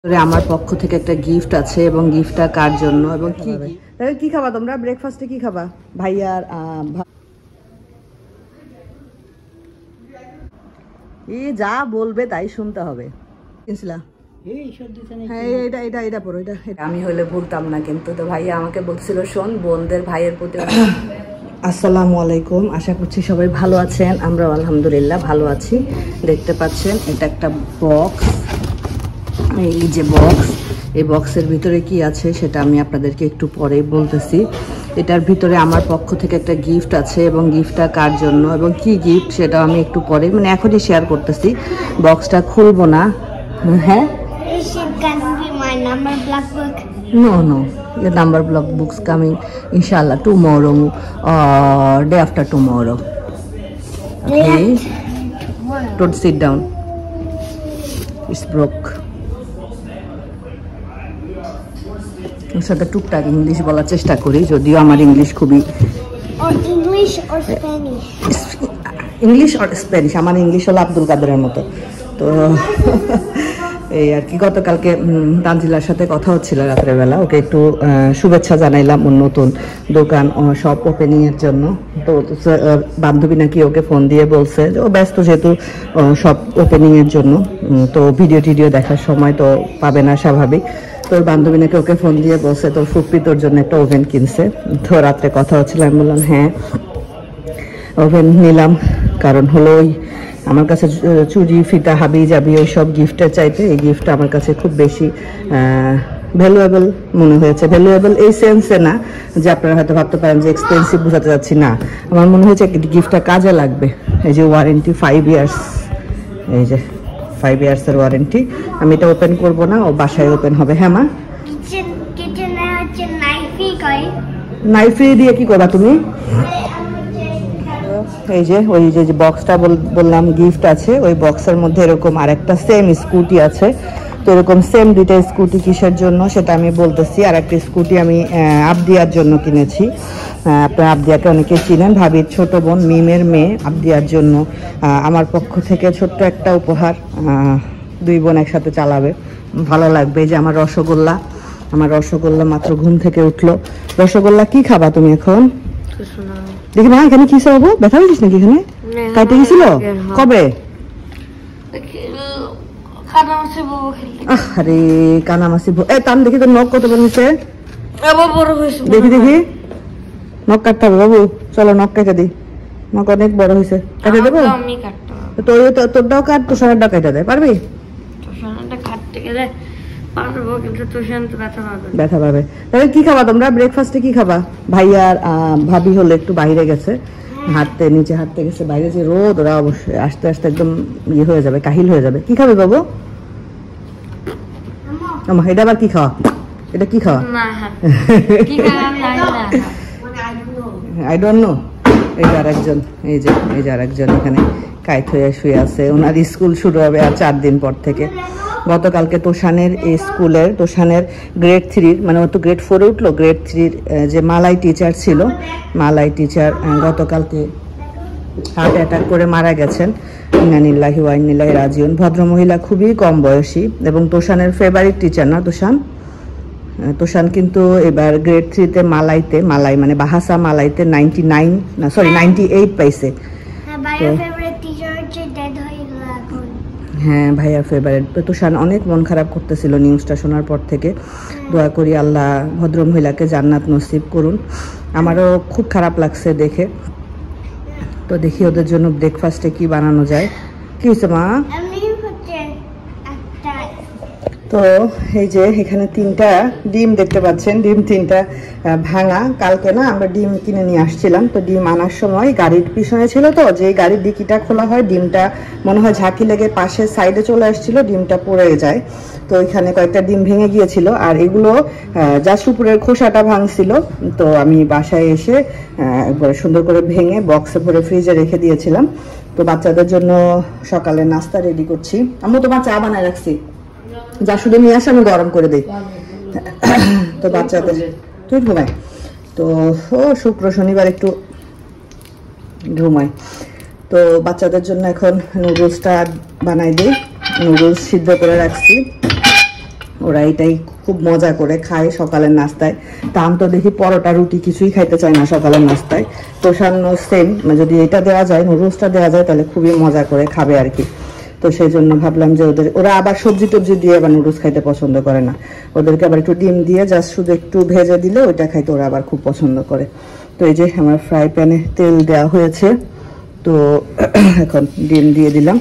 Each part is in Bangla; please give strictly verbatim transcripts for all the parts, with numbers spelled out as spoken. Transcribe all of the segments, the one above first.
আমার পক্ষ থেকে একটা গিফট আছে এবং গিফটটা কার জন্য এবং কি তাহলে কি খাবা তোমরা ব্রেকফাস্টে কি খাবা ভাইয়ার এই যা বলবে তাই শুনতে হবে হ্যাঁ এটা এটা এটা পড়ো এটা আমি হলে ভুলতাম না কিন্তু তো ভাইয়া আমাকে বলছিল শোন বোনদের ভাইয়ের প্রতি আসসালামু আলাইকুম আশা করছি সবাই ভালো আছেন আমরা আলহামদুলিল্লাহ ভালো আছি দেখতে পাচ্ছেন এটা একটা বক্স এই যে বক্স এই বক্সের ভিতরে কি আছে সেটা আমি আপনাদেরকে একটু পরে বলতেছি এটার ভিতরে আমার পক্ষ থেকে একটা গিফট আছে এবং গিফটটা কার জন্য এবং কি গিফট সেটা আমি একটু পরে মানে এখনই শেয়ার করতেছি বক্সটা খুলবো না হ্যাঁ No, no. Your number block books coming, inshallah, tomorrow or day after tomorrow. Okay. Don't sit down. It's broke. ওর সাথে টুকটাক ইংলিশ বলার চেষ্টা করি যদিও আমার ইংলিশ খুবই ইংলিশ or Spanish. ইংলিশ আর স্প্যানিশ আমার ইংলিশ হলো আব্দুল কাদেরের মতো তো এই আর কি গতকালকে তানজিলার সাথে কথা হচ্ছিল রাতের বেলা ওকে একটু শুভেচ্ছা জানাইলাম ওর নতুন দোকান সব ওপেনিং এর জন্য তো বান্ধবী নাকি ওকে ফোন দিয়ে বলছে যে ও ব্যস্ত যেহেতু সব ওপেনিং এর জন্য তো ভিডিও টিডিও দেখার সময় তো পাবে না স্বাভাবিক তোর বান্ধবী নাকি ওকে ফোন দিয়ে বলছে তোর ফুপ্পি তোর জন্য একটা ওভেন কিনছে তো রাত্রে কথা হচ্ছিল আমি বললাম হ্যাঁ ওভেন নিলাম কারণ হলো ওই আমার কাছে চুড়ি ফিতা হাবি জাবি ওই সব গিফটের চাইতে এই গিফটটা আমার কাছে খুব বেশি ভ্যালুয়েবল মনে হয়েছে ভ্যালুয়েবল এই সেন্সে না যে আপনারা হয়তো ভাবতে পারেন যে এক্সপেন্সিভ বোঝাতে যাচ্ছি না আমার মনে হয়েছে গিফটটা কাজে লাগবে এই যে ওয়ারেন্টি ফাইভ ইয়ার্স এই যে ফাইভ ইয়ার্সের ওয়ারেন্টি আমি এটা ওপেন করবো না ও বাসায় ওপেন হবে হ্যাঁ মা নাইফি দিয়ে কি করবা তুমি এই যে ওই যে বক্সটা বললাম গিফট আছে ওই বক্সের মধ্যে এরকম আরেকটা সেম স্কুটি আছে তো এরকম সেম দুইটা স্কুটি কিসের জন্য সেটা আমি বলতেছি আর একটা স্কুটি আমি আবদিয়ার জন্য কিনেছি আপনার আবদিয়াকে অনেকে চিনেন ভাবির ছোট বোন মিমের মেয়ে আবদিয়ার জন্য আমার পক্ষ থেকে ছোট্ট একটা উপহার দুই বোন একসাথে চালাবে ভালো লাগবে যে আমার রসগোল্লা আমার রসগোল্লা মাত্র ঘুম থেকে উঠলো রসগোল্লা কি খাবা তুমি এখন দেখি না এখানে কি সব ব্যথা পেয়েছিস নাকি এখানে কাটে গেছিল কবে আরে কানামাসি এ টান দেখি তোর নখ কত বড় হয়েছে দেখি দেখি নখ কাটতে হবে বাবু চলো নখ কেটে দিই নখ অনেক বড় হয়েছে কেটে দেবো তোর তোরটাও কাট তোষারটাও কেটে দেয় পারবি ব্যথা পাবে তাহলে কি খাবা তোমরা ব্রেকফাস্টে কি খাবা ভাইয়ার ভাবি হলো একটু বাইরে গেছে হাঁটতে নিচে হাঁটতে গেছে বাইরে যে রোদ ওরা অবশ্যই আস্তে আস্তে একদম ইয়ে হয়ে যাবে কাহিল হয়ে যাবে কি খাবে বাবু এটা আবার কি খাওয়া এটা কি খাওয়া আই ডোন্ট নো এই যে আরেকজন এই যে এই যে আরেকজন এখানে কাইত হয়ে শুয়ে আছে ওনার স্কুল শুরু হবে আর চার দিন পর থেকে গতকালকে তোষানের এই স্কুলের তোষানের গ্রেড থ্রির মানে ও তো গ্রেড ফোরে উঠলো গ্রেড থ্রির যে মালাই টিচার ছিল মালাই টিচার গতকালকে হার্ট অ্যাটাক করে মারা গেছেন ইন্নানিল্লাহি ওয়া ইন্না ইলাইহি রাজিউন ভদ্রমহিলা খুবই কম বয়সী এবং তোষানের ফেভারিট টিচার না তোষান তোষান কিন্তু এবার গ্রেড থ্রিতে মালাইতে মালাই মানে বাহাসা মালাইতে নাইনটি নাইন না সরি নাইনটি এইট পাইছে হ্যাঁ ভাইয়ার ফেভারিট তোষান অনেক মন খারাপ করতেছিল নিউজটা শোনার পর থেকে দোয়া করি আল্লাহ ভদ্রমহিলাকে জান্নাত নসিব করুন আমারও খুব খারাপ লাগছে দেখে তো দেখি ওদের জন্য ব্রেকফাস্টে কি বানানো যায় কি হয়েছে মা তো এই যে এখানে তিনটা ডিম দেখতে পাচ্ছেন ডিম তিনটা ভাঙা কালকে না আমরা ডিম কিনে নিয়ে আসছিলাম তো ডিম আনার সময় গাড়ির পিছনে ছিল তো যে গাড়ির ডিকিটা খোলা হয় ডিমটা মনে হয় ঝাঁকি লেগে পাশের সাইডে চলে আসছিল ডিমটা পড়ে যায় তো ওইখানে কয়েকটা ডিম ভেঙে গিয়েছিল আর এগুলো জাস্ট উপরের খোসাটা ভাঙছিল তো আমি বাসায় এসে একবারে সুন্দর করে ভেঙে বক্সে ভরে ফ্রিজে রেখে দিয়েছিলাম তো বাচ্চাদের জন্য সকালে নাস্তা রেডি করছি আমি তোমার চা বানায় রাখছি যা শুধু নিয়ে আসে আমি গরম করে দিই তো বাচ্চাদের তুই ঘুমাই তো ও শুক্র শনিবার একটু ঘুমাই তো বাচ্চাদের জন্য এখন নুডলসটা বানাই দিই নুডলস সিদ্ধ করে রাখছি ওরা এটাই খুব মজা করে খায় সকালের নাস্তায়। তান তো দেখি পরোটা রুটি কিছুই খাইতে চায় না সকালের নাস্তায়। তোষানো সেম, যদি এটা দেওয়া যায়, নুডলসটা দেওয়া যায়, তাহলে খুবই মজা করে খাবে আর কি। তো সেই জন্য ভাবলাম যে ওদের, ওরা আবার সবজি টবজি দিয়ে আবার নুডলস খাইতে পছন্দ করে না, ওদেরকে আবার একটু ডিম দিয়ে জাস্ট শুধু একটু ভেজে দিলে ওইটা খাইতে ওরা আবার খুব পছন্দ করে। তো এই যে আমার ফ্রাই প্যানে তেল দেওয়া হয়েছে, তো এখন ডিম দিয়ে দিলাম।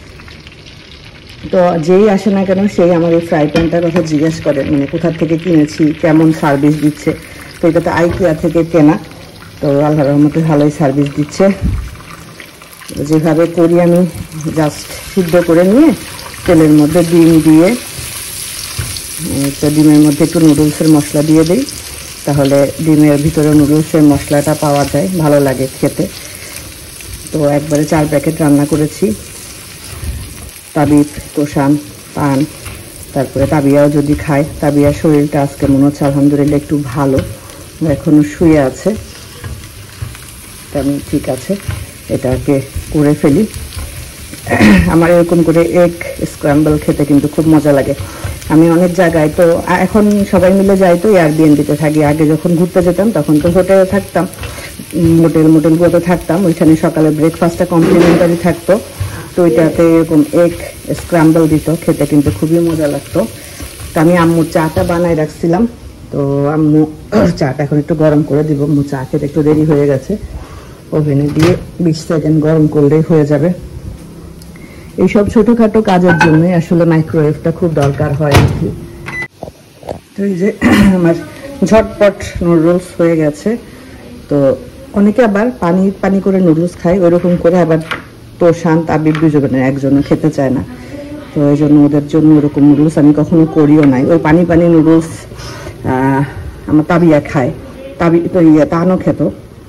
তো যেই আসে না কেন সেই আমার এই ফ্রাই প্যানটার কথা জিজ্ঞেস করে, মানে কোথা থেকে কিনেছি, কেমন সার্ভিস দিচ্ছে। তো এটা তো আইকিয়া থেকে কেনা, তো আল্লাহর রহমতে ভালোই সার্ভিস দিচ্ছে। যেভাবে করি আমি, জাস্ট সিদ্ধ করে নিয়ে তেলের মধ্যে ডিম দিয়ে, তো ডিমের মধ্যে একটু নুডলসের মশলা দিয়ে দিই, তাহলে ডিমের ভিতরে নুডলসের মশলাটা পাওয়া যায়, ভালো লাগে খেতে। তো একবারে চার প্যাকেট রান্না করেছি। তাবিব, তোষান, পান, তারপরে তাবিয়াও যদি খায়। তাবিয়ার শরীরটা আজকে মনে হচ্ছে আলহামদুলিল্লাহ একটু ভালো, এখনো শুয়ে আছে, তেমন ঠিক আছে। এটাকে করে ফেলি। আমার এরকম করে এগ স্ক্র্যাম্বল খেতে কিন্তু খুব মজা লাগে। আমি অনেক জায়গায়, তো এখন সবাই মিলে যাই তো এয়ারবিএনবিতে থাকি। আগে যখন ঘুরতে যেতাম তখন তো হোটেলে থাকতাম, মোটেল মোটেলগুলোতে থাকতাম, ওইখানে সকালে ব্রেকফাস্টটা কমপ্লিমেন্টারি থাকতো। তো ওইটাতে এরকম এগ স্ক্র্যাম্বল দিত, খেতে কিন্তু খুবই মজা লাগতো। তো আমি আম্মুর চাটা বানাই রাখছিলাম, তো আম্মু চাটা এখন একটু গরম করে দিব। আম্মু চা খেতে একটু দেরি হয়ে গেছে, ওভেনে দিয়ে বিশ সেকেন্ড গরম করলেই হয়ে যাবে। এইসব ছোটোখাটো কাজের জন্যই আসলে মাইক্রোওয়েভটা খুব দরকার হয় আর কি। তো এই যে আমার ঝটপট নুডলস হয়ে গেছে। তো অনেকে আবার পানি পানি করে নুডলস খায়, ওইরকম করে আবার তোষান, তাবিব দুজনের একজনও খেতে চায় না। তো এই জন্য ওদের জন্য ওরকম নুডলস আমি কখনো করিও নাই। ওই পানি পানি নুডলস আমার তাবিয়া খায়, তাবি তো ইয়ে তানও খেত।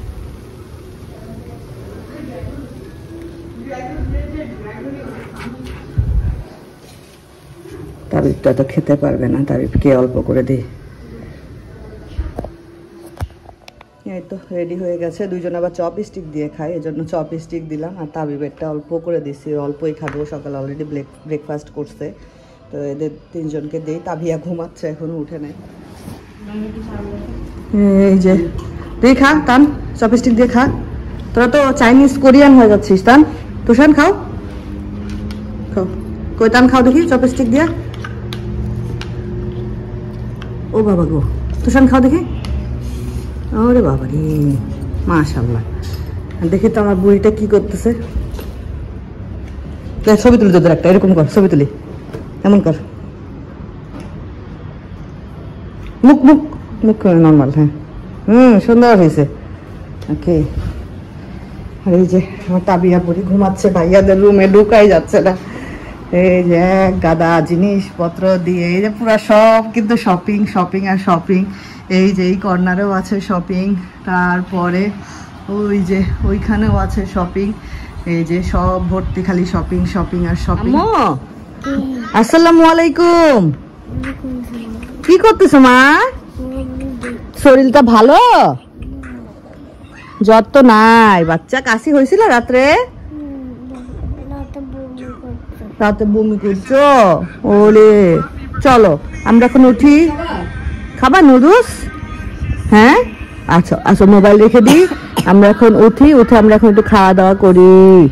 তাবিবটা তো খেতে পারবে না, তাবিবকে অল্প করে দিই। এই তো রেডি হয়ে গেছে। দুইজন আবার চপ স্টিক দিয়ে খায়, এই জন্য চপ স্টিক দিলাম। আর তাবিবেরটা অল্প করে দিছি, অল্পই খাবো, সকালে অলরেডি ব্রেকফাস্ট করছে। তো এদের তিনজনকে দিই। তাবিয়া ঘুমাচ্ছে, এখনো উঠে নাই। এই যে তুই খা তান, চপ স্টিক দিয়ে খা। তোরা তো চাইনিজ কোরিয়ান হয়ে যাচ্ছিস। তান, তোষান খাও, খাও। কই তান খাও দেখি চপ স্টিক দিয়ে। ও বাবা গো, তোষান খাও দেখি। ওরে বাবা রে, মাশাআল্লাহ। দেখি তো আমার বুড়িটা কি করতেছে। ছবি তুলি তোদের একটা, এরকম কর, ছবি তুলি, এমন কর, মুখ মুখ মুখ নর্মাল। হ্যাঁ, হুম, সুন্দর হয়েছে। ওকে। আর এই যে আমার তাবিয়া বুড়ি ঘুমাচ্ছে, ভাইয়াদের রুমে ঢুকাই যাচ্ছে না। এই যে এক গাদা জিনিসপত্র দিয়ে, এই যে পুরা সব কিন্তু শপিং শপিং আর শপিং। এই যে এই কর্নারেও আছে শপিং, তারপরে ওই যে ওইখানেও আছে শপিং। এই যে সব ভর্তি খালি শপিং শপিং আর শপিং। আসসালামু আলাইকুম। কি করতেছো মা? শরীরটা ভালো? জ্বর তো নাই? বাচ্চা কাশি হয়েছিল রাত্রে? রাতে বমি করছো? ওরে চলো আমরা এখন উঠি। খাবার নুডলস? হ্যাঁ আচ্ছা আচ্ছা, মোবাইল রেখে দিই, আমরা এখন উঠি। উঠে আমরা এখন একটু খাওয়া দাওয়া করি।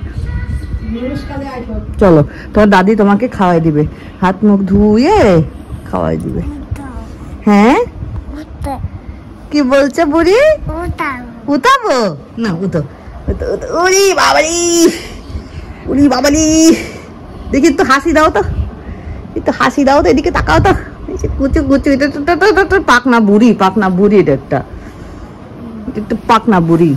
চলো, তোমার দাদি তোমাকে খাওয়াই দিবে, হাত মুখ ধুয়ে খাওয়াই দিবে। হ্যাঁ কি বলছে বুড়ি? উঠাবো না? উঠো। উড়ি বাবারি, উড়ি বাবারি। দেখি একটু হাসি দাও তো, একটু হাসি দাও তো, এদিকে তাকাও তো। কুচু কুচু, এটা তো পাকনা বুড়ি, পাকনা বুড়ি। এটা একটা একটু পাকনা বুড়ি।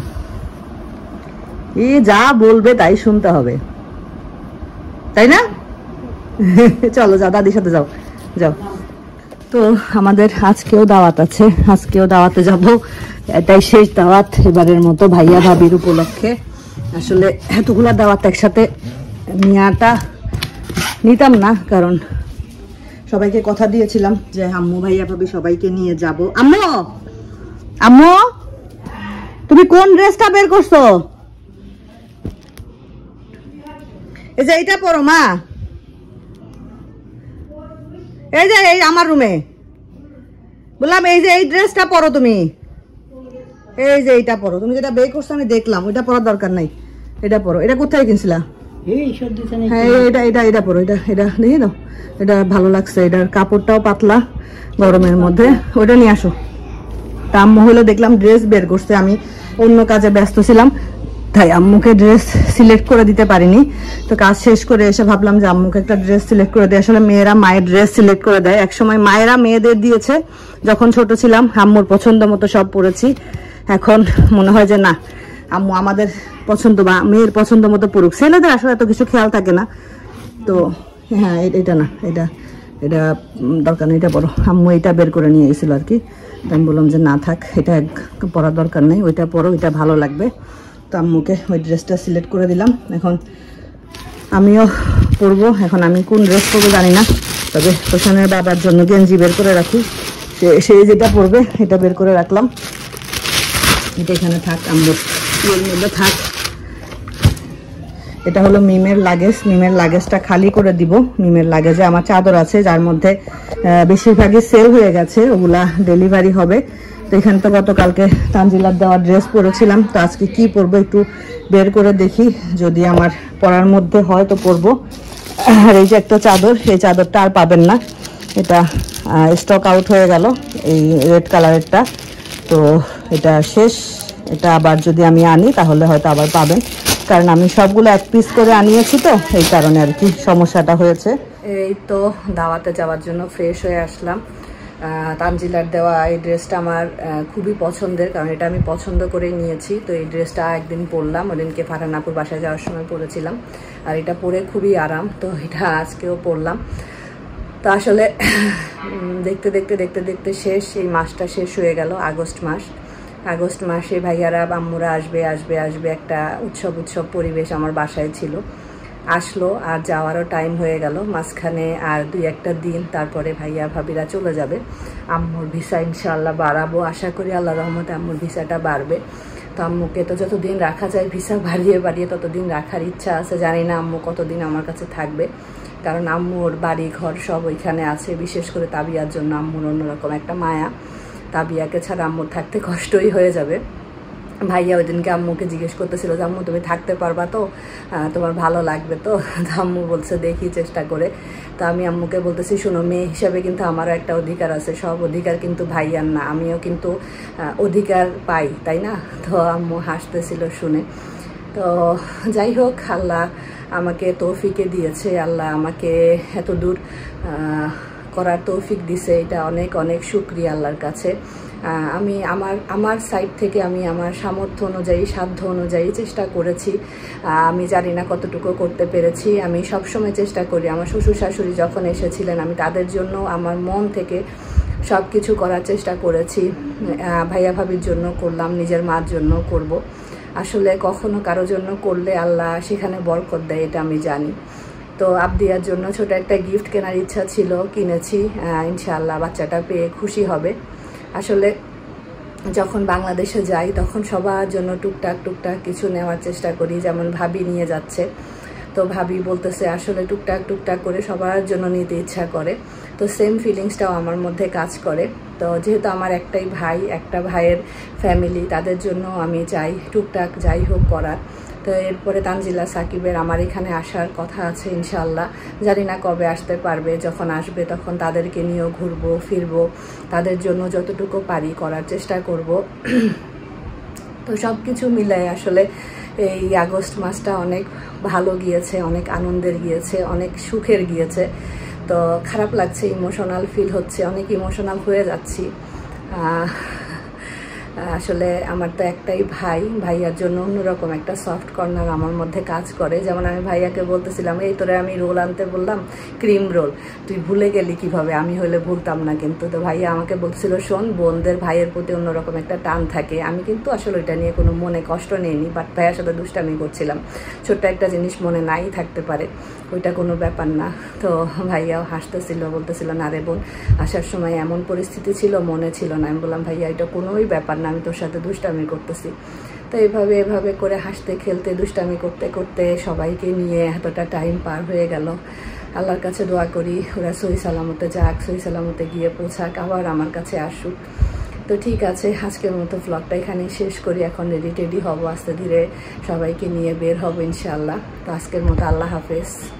এ যা বলবে তাই শুনতে হবে, তাই না? চলো যাও, দাদির সাথে যাও যাও। তো আমাদের আজকেও দাওয়াত আছে, আজকেও দাওয়াতে যাব। এটাই শেষ দাওয়াত এবারের মতো ভাইয়া ভাবির উপলক্ষে। আসলে এতগুলা দাওয়াত একসাথে নেওয়াটা নিতাম না, কারণ সবাইকে কথা দিয়েছিলাম যে আম্মু ভাইয়া ভাবি সবাইকে নিয়ে যাব। আম্মু, আম্মু তুমি কোন ড্রেসটা বের করছো? এই যে এইটা পরো মা, এই যে এই আমার রুমে বললাম, এই যে এই ড্রেসটা পরো তুমি, এই যে এইটা পরো তুমি, যেটা বে করছো আমি দেখলাম, ওইটা পরার দরকার নাই, এটা পরো। এটা কোথায় কিনছিলা? হ্যাঁ এটা এটা এটা পরো, এটা এটা দেখি দাও, এটা ভালো লাগছে, এটার কাপড়টাও পাতলা গরমের মধ্যে, ওটা নিয়ে আসো। তা আম্মু হলো দেখলাম ড্রেস বের করছে, আমি অন্য কাজে ব্যস্ত ছিলাম তাই আম্মুকে ড্রেস সিলেক্ট করে দিতে পারিনি। তো কাজ শেষ করে এসে ভাবলাম যে আম্মুকে একটা ড্রেস সিলেক্ট করে দেয়। আসলে মেয়েরা মায়ের ড্রেস সিলেক্ট করে দেয়, একসময় মায়েরা মেয়েদের দিয়েছে যখন ছোট ছিলাম, আম্মুর পছন্দ মতো সব পরেছি। এখন মনে হয় যে না, আম্মু আমাদের পছন্দ বা মেয়ের পছন্দ মতো পড়ুক। ছেলেদের আসলে এত কিছু খেয়াল থাকে না। তো হ্যাঁ এটা না, এটা এটা দরকার নেই, এটা পরো। আম্মু এটা বের করে নিয়ে গেছিল আর কি, আমি বললাম যে না থাক, এটা পরার দরকার নেই, ওইটা পরো, ওইটা ভালো লাগবে। তো আম্মুকে ওই ড্রেসটা সিলেক্ট করে দিলাম। এখন আমিও পরবো। এখন আমি কোন ড্রেস পরবো জানি না, তবে হোসেনের বাবার জন্য গেঞ্জি বের করে রাখি, সে সে যেটা পরবে এটা বের করে রাখলাম। এটা এখানে থাক, আম্মুর ইয়ের মধ্যে থাক। এটা হলো মিমের লাগেজ, মিমের লাগেজটা খালি করে দিব। মিমের লাগেজে আমার চাদর আছে, যার মধ্যে বেশিরভাগই সেল হয়ে গেছে, ওগুলা ডেলিভারি হবে। তো এখানে তো গতকালকে তানজিলার দেওয়া ড্রেস পরেছিলাম, তো আজকে কি পরবো একটু বের করে দেখি, যদি আমার পরার মধ্যে হয় তো পরবো। আর এই যে একটা চাদর, এই চাদরটা আর পাবেন না, এটা স্টক আউট হয়ে গেল, এই রেড কালারেরটা। তো এটা শেষ, এটা আবার যদি আমি আনি তাহলে হয়তো আবার পাবেন, কারণ আমি সবগুলো এক পিস করে আনিয়েছি, তো এই কারণে আর কি সমস্যাটা হয়েছে। এই তো দাওয়াতে যাওয়ার জন্য ফ্রেশ হয়ে আসলাম। তানজিলার দেওয়া এই ড্রেসটা আমার খুবই পছন্দের, কারণ এটা আমি পছন্দ করে নিয়েছি। তো এই ড্রেসটা একদিন পরলাম, ওদিনকে ফারহানাপুর বাসায় যাওয়ার সময় পরেছিলাম, আর এটা পরে খুবই আরাম। তো এটা আজকেও পরলাম। তো আসলে দেখতে দেখতে দেখতে দেখতে শেষ, এই মাসটা শেষ হয়ে গেল, আগস্ট মাস। আগস্ট মাসে ভাইয়ারা আম্মুরা আসবে আসবে আসবে একটা উৎসব উৎসব পরিবেশ আমার বাসায় ছিল, আসলো, আর যাওয়ারও টাইম হয়ে গেল। মাঝখানে আর দুই একটা দিন, তারপরে ভাইয়া ভাবিরা চলে যাবে। আম্মুর ভিসা ইনশাআল্লাহ বাড়াবো, আশা করি আল্লাহ রহমতে আম্মুর ভিসাটা বাড়বে। তো আম্মুকে তো যতদিন রাখা যায় ভিসা বাড়িয়ে বাড়িয়ে ততদিন রাখার ইচ্ছা আছে। জানি না আম্মু কতদিন আমার কাছে থাকবে, কারণ আম্মুর বাড়ি ঘর সব ওইখানে আছে। বিশেষ করে তাবিয়ার জন্য আম্মুর অন্যরকম একটা মায়া, তাবিয়াকে ছাড়া আম্মুর থাকতে কষ্টই হয়ে যাবে। ভাইয়া ওই দিনকে আম্মুকে জিজ্ঞেস করতেছিল যে আম্মু তুমি থাকতে পারবা তো, তোমার ভালো লাগবে তো? আম্মু বলছে দেখি চেষ্টা করে। তো আমি আম্মুকে বলতেছি শোনো, মেয়ে হিসাবে কিন্তু আমারও একটা অধিকার আছে, সব অধিকার কিন্তু ভাইয়ার না, আমিও কিন্তু অধিকার পাই, তাই না? তো আম্মু হাসতেছিল শুনে। তো যাই হোক, আল্লাহ আমাকে তৌফিকে দিয়েছে, আল্লাহ আমাকে এত দূর করার তৌফিক দিছে, এটা অনেক অনেক শুকরিয়া আল্লাহর কাছে। আমি আমার আমার সাইড থেকে আমি আমার সামর্থ্য অনুযায়ী সাধ্য অনুযায়ী চেষ্টা করেছি। আমি জানি না কতটুকু করতে পেরেছি। আমি সবসময় চেষ্টা করি, আমার শ্বশুর শাশুড়ি যখন এসেছিলেন আমি তাদের জন্য আমার মন থেকে সব কিছু করার চেষ্টা করেছি। ভাইয়া ভাবির জন্য করলাম, নিজের মার জন্য করব। আসলে কখনো কারোর জন্য করলে আল্লাহ সেখানে বরকত দেয়, এটা আমি জানি। তো আবদিয়ার জন্য ছোট একটা গিফট কেনার ইচ্ছা ছিল, কিনেছি। ইনশাআল্লাহ বাচ্চাটা পেয়ে খুশি হবে। আসলে যখন বাংলাদেশে যাই তখন সবার জন্য টুকটাক টুকটাক কিছু নেওয়ার চেষ্টা করি, যেমন ভাবি নিয়ে যাচ্ছে, তো ভাবি বলতেছে আসলে টুকটাক টুকটাক করে সবার জন্য নিতে ইচ্ছা করে। তো সেম ফিলিংসটাও আমার মধ্যে কাজ করে। তো যেহেতু আমার একটাই ভাই, একটা ভাইয়ের ফ্যামিলি, তাদের জন্য আমি চাই টুকটাক যাই হোক করার। তো এরপরে তানজিলা সাকিবের আমার এখানে আসার কথা আছে ইনশাআল্লাহ, জানি না কবে আসতে পারবে। যখন আসবে তখন তাদেরকে নিয়েও ঘুরবো ফিরবো, তাদের জন্য যতটুকু পারি করার চেষ্টা করব। তো সব কিছু মিলাই আসলে এই আগস্ট মাসটা অনেক ভালো গিয়েছে, অনেক আনন্দের গিয়েছে, অনেক সুখের গিয়েছে। তো খারাপ লাগছে, ইমোশনাল ফিল হচ্ছে, অনেক ইমোশনাল হয়ে যাচ্ছি। আসলে আমার তো একটাই ভাই, ভাইয়ার জন্য অন্যরকম একটা সফট কর্নার আমার মধ্যে কাজ করে। যেমন আমি ভাইয়াকে বলতেছিলাম, এই তোরে আমি রোল আনতে বললাম, ক্রিম রোল, তুই ভুলে গেলি কিভাবে? আমি হলে ভুলতাম না কিন্তু। তো ভাইয়া আমাকে বলছিল শোন, বোনদের ভাইয়ের প্রতি অন্যরকম একটা টান থাকে। আমি কিন্তু আসলে ওইটা নিয়ে কোনো মনে কষ্ট নেইনি, বাট ভাইয়ার সাথে দুষ্টামি করছিলাম। ছোট্ট একটা জিনিস মনে নাই থাকতে পারে, ওইটা কোনো ব্যাপার না। তো ভাইয়াও হাসতেছিল, বলতেছিল না রে বোন, আসার সময় এমন পরিস্থিতি ছিল, মনে ছিল না। আমি বললাম ভাইয়া এটা কোনোই ব্যাপার না, আমি তোর সাথে দুষ্টামি করতেছি। তো এভাবে এভাবে করে হাসতে খেলতে দুষ্টামি করতে করতে সবাইকে নিয়ে এতটা টাইম পার হয়ে গেল। আল্লাহর কাছে দোয়া করি ওরা সহি সালামতে যাক, সহি সালামতে গিয়ে পৌঁছাক, আবার আমার কাছে আসুক। তো ঠিক আছে, আজকের মতো ব্লগটা এখানেই শেষ করি। এখন রেডি টেডি হবো, আস্তে ধীরে সবাইকে নিয়ে বের হবো ইনশাআল্লাহ। তো আজকের মতো আল্লাহ হাফেজ।